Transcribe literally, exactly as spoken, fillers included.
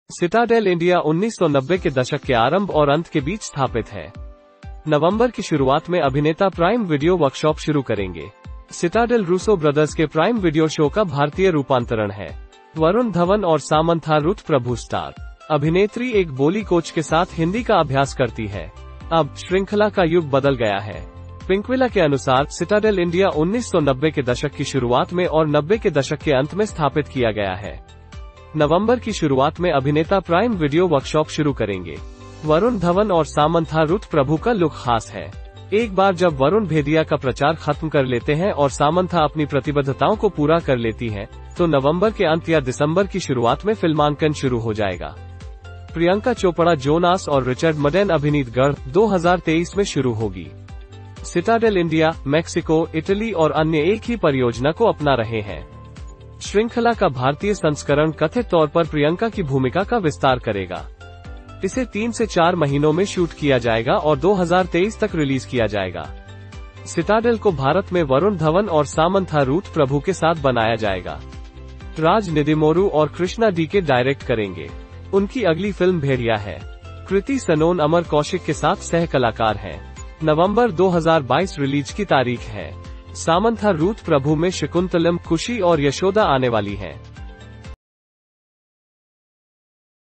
Citadel India उन्नीस सौ नब्बे के दशक के आरंभ और अंत के बीच स्थापित है। नवंबर की शुरुआत में अभिनेता प्राइम वीडियो वर्कशॉप शुरू करेंगे। सिटाडेल रूसो ब्रदर्स के प्राइम वीडियो शो का भारतीय रूपांतरण है। वरुण धवन और सामंथा रुथ प्रभु स्टार। अभिनेत्री एक बोली कोच के साथ हिंदी का अभ्यास करती है। अब श्रृंखला का युग बदल गया है। पिंकविला के अनुसार सिटाडेल इंडिया उन्नीस सौ नब्बे के दशक की शुरुआत में और नब्बे के दशक के अंत में स्थापित किया गया है। नवंबर की शुरुआत में अभिनेता प्राइम वीडियो वर्कशॉप शुरू करेंगे। वरुण धवन और सामंथा रुथ प्रभु का लुक खास है। एक बार जब वरुण भेदिया का प्रचार खत्म कर लेते हैं और सामंथा अपनी प्रतिबद्धताओं को पूरा कर लेती हैं, तो नवंबर के अंत या दिसंबर की शुरुआत में फिल्मांकन शुरू हो जाएगा। प्रियंका चोपड़ा जोनास और रिचर्ड मडेन अभिनीत गढ़ दो हज़ार तेईस में शुरू होगी। सिटाडेल इंडिया, मैक्सिको, इटली और अन्य एक ही परियोजना को अपना रहे हैं। श्रृंखला का भारतीय संस्करण कथित तौर पर प्रियंका की भूमिका का विस्तार करेगा। इसे तीन से चार महीनों में शूट किया जाएगा और दो हज़ार तेईस तक रिलीज किया जाएगा। सिटाडेल को भारत में वरुण धवन और सामंथा रुथ प्रभु के साथ बनाया जाएगा। राज निदिमोरू और कृष्णा डी के डायरेक्ट करेंगे। उनकी अगली फिल्म भेड़िया है। कृति सनोन अमर कौशिक के साथ सह कलाकार हैं। नवंबर दो हज़ार बाईस रिलीज की तारीख है। सामंथा रुथ प्रभु में शकुंतलम, खुशी और यशोदा आने वाली हैं।